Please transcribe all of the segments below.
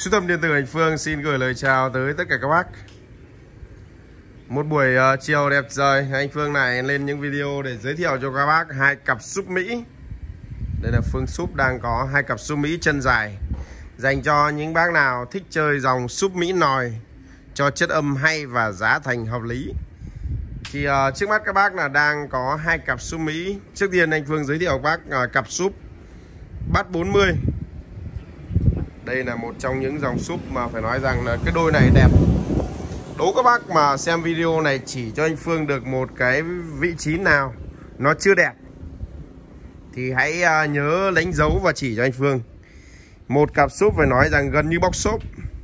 Trung tâm điện tử Anh Phương xin gửi lời chào tới tất cả các bác. Một buổi chiều đẹp trời, anh Phương này lên những video để giới thiệu cho các bác hai cặp súp Mỹ. Đây là Phương Súp đang có hai cặp súp Mỹ chân dài, dành cho những bác nào thích chơi dòng súp Mỹ nòi, cho chất âm hay và giá thành hợp lý. Thì trước mắt các bác là đang có hai cặp súp Mỹ. Trước tiên anh Phương giới thiệu các bác cặp súp Bass 40. Đây là một trong những dòng súp mà phải nói rằng là cái đôi này đẹp. Đố các bác mà xem video này chỉ cho anh Phương được một cái vị trí nào nó chưa đẹp thì hãy nhớ đánh dấu và chỉ cho anh Phương. Một cặp súp phải nói rằng gần như bóc xốp.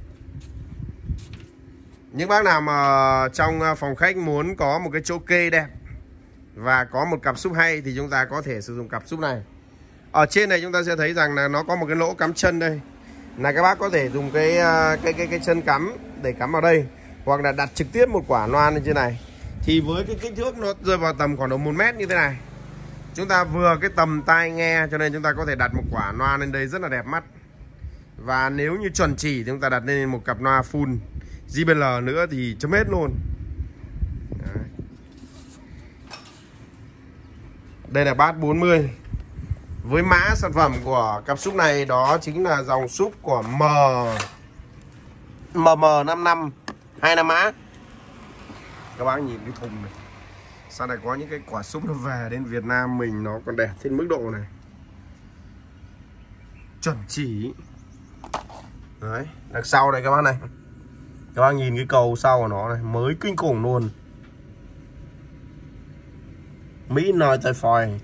Những bác nào mà trong phòng khách muốn có một cái chỗ kê đẹp và có một cặp súp hay thì chúng ta có thể sử dụng cặp súp này. Ở trên này chúng ta sẽ thấy rằng là nó có một cái lỗ cắm chân đây, là các bác có thể dùng cái chân cắm để cắm vào đây, hoặc là đặt trực tiếp một quả loa lên trên này. Thì với cái kích thước nó rơi vào tầm khoảng độ 1 mét như thế này, chúng ta vừa cái tầm tai nghe, cho nên chúng ta có thể đặt một quả loa lên đây rất là đẹp mắt. Và nếu như chuẩn chỉ thì chúng ta đặt lên một cặp loa full JBL nữa thì chấm hết luôn. Đấy. Đây là Bass 40. Với mã sản phẩm của cặp súp này đó chính là dòng súp của MM55 25 mã. Các bác nhìn cái thùng này, sau này có những cái quả súp nó về đến Việt Nam mình nó còn đẹp trên mức độ này, chuẩn chỉ. Đấy, đằng sau này các bác này, các bác nhìn cái cầu sau của nó này, mới kinh khủng luôn. Mỹ nòi tài phòi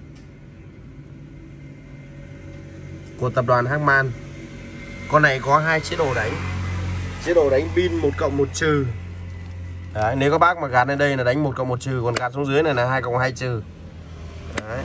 của tập đoàn Harman. Con này có hai chế độ đánh. Chế độ đánh pin 1+1-. Đấy, nếu các bác mà gạt lên đây là đánh 1+1-, còn gạt xuống dưới này là 2+2-. Đấy.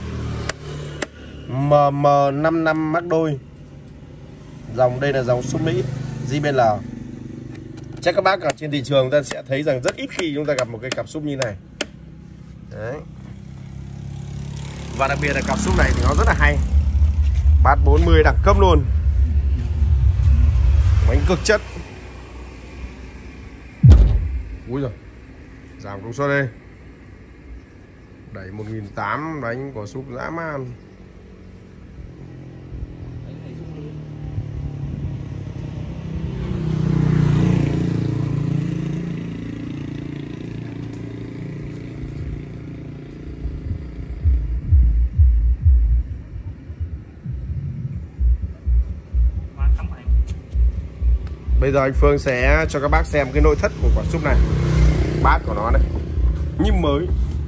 MM55 mắc đôi. Dòng đây là dòng súp Mỹ JBL. Chắc các bác ở trên thị trường ta sẽ thấy rằng rất ít khi chúng ta gặp một cái cặp súp như này. Đấy. Và đặc biệt là cặp súp này thì nó rất là hay. Bass 40 đẳng cấp luôn. Bánh cực chất. Úi giời, giảm công suất đây. Đẩy 1008 đánh của súp dã man. Bây giờ anh Phương sẽ cho các bác xem cái nội thất của quả súp này. Bát của nó này như mới,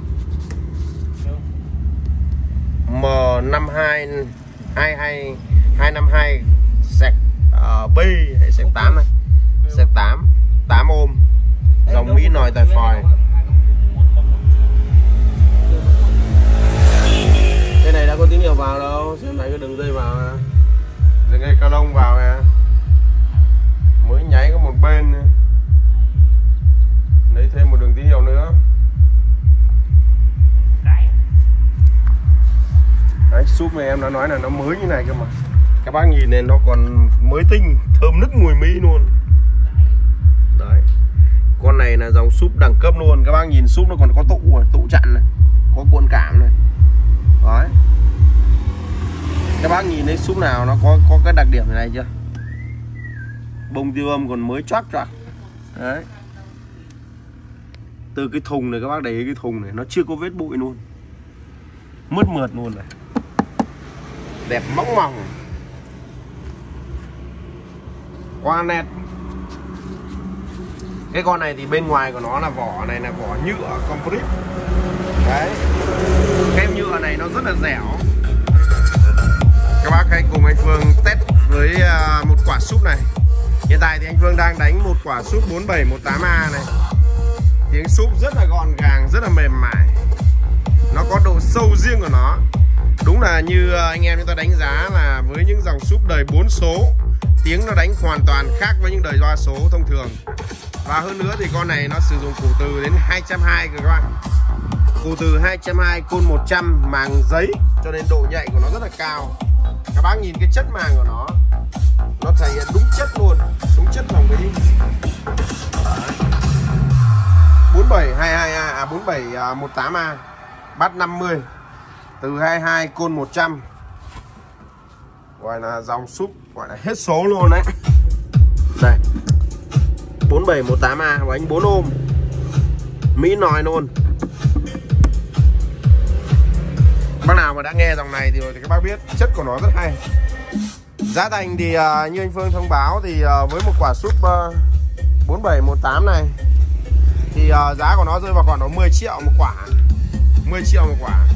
M522252 sạc B hay sạc 8 này, sạc 8 ôm, dòng Mỹ nòi tài phòi. Cái này đã có tín hiệu vào đâu, xem này cái đường dây vào, đường dây cao lông vào nè, mới nháy có một bên, lấy thêm một đường tín hiệu nữa. Đấy, súp này em đã nói là nó mới như này cơ mà. Các bác nhìn này nó còn mới tinh, thơm nức mùi Mỹ luôn. Đấy. Con này là dòng súp đẳng cấp luôn. Các bác nhìn súp nó còn có tụ chặn này, có cuộn cảm này. Đấy. Các bác nhìn thấy súp nào nó có cái đặc điểm này chưa? Bông tiêu âm còn mới choác. Đấy. Từ cái thùng này các bác để ý, cái thùng này nó chưa có vết bụi luôn, mướt mượt luôn này, đẹp mỏng mỏng, qua nét. Cái con này thì bên ngoài của nó là vỏ này là vỏ nhựa composite. Đấy, kem nhựa này nó rất là dẻo. Các bác hãy cùng anh Phương test với một quả súp này. Hiện tại thì anh Phương đang đánh một quả súp 4718A này. Tiếng súp rất là gọn gàng, rất là mềm mại. Nó có độ sâu riêng của nó. Đúng là như anh em chúng ta đánh giá là với những dòng súp đời 4 số, tiếng nó đánh hoàn toàn khác với những đời 3 số thông thường. Và hơn nữa thì con này nó sử dụng củ từ đến 220 các bạn. Củ từ 220, côn 100, màng giấy, cho nên độ nhạy của nó rất là cao. Các bác nhìn cái chất màng của nó thể hiện đúng chất luôn, đúng chất 4718A, bát 50, từ 22 côn 100. Gọi là dòng súp gọi là hết số luôn đấy. Đây 4718A, bánh 4 ôm Mỹ nòi luôn. Bác nào mà đã nghe dòng này thì các bác biết chất của nó rất hay. Giá thành thì như anh Phương thông báo thì với một quả súp 4718 này thì giá của nó rơi vào khoảng độ 10 triệu một quả. 10 triệu một quả.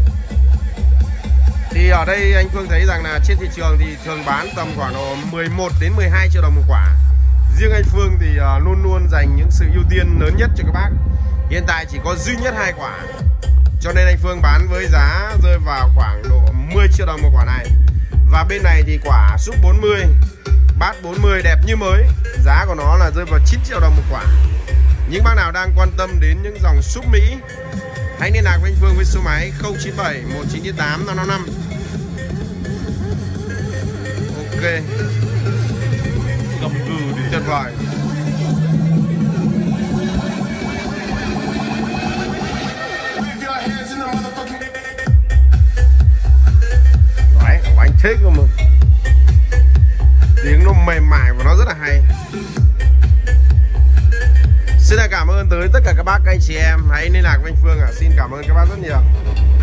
Thì ở đây anh Phương thấy rằng là trên thị trường thì thường bán tầm khoảng độ 11 đến 12 triệu đồng một quả. Riêng anh Phương thì luôn luôn dành những sự ưu tiên lớn nhất cho các bác. Hiện tại chỉ có duy nhất 2 quả, cho nên anh Phương bán với giá rơi vào khoảng độ 10 triệu đồng một quả này. Và bên này thì quả súp 40, bát 40 đẹp như mới, giá của nó là rơi vào 9 triệu đồng một quả. Những bác nào đang quan tâm đến những dòng súp Mỹ, hãy liên lạc với anh Phương với số máy 097 1998 555. Ok, gầm gừ thì tuyệt vời. Đấy, bánh thích luôn mà. Tiếng nó mềm mại và nó rất là hay. Xin cảm ơn tới tất cả các bác, các anh chị em. Hãy liên lạc với anh Phương ạ. Xin cảm ơn các bác rất nhiều.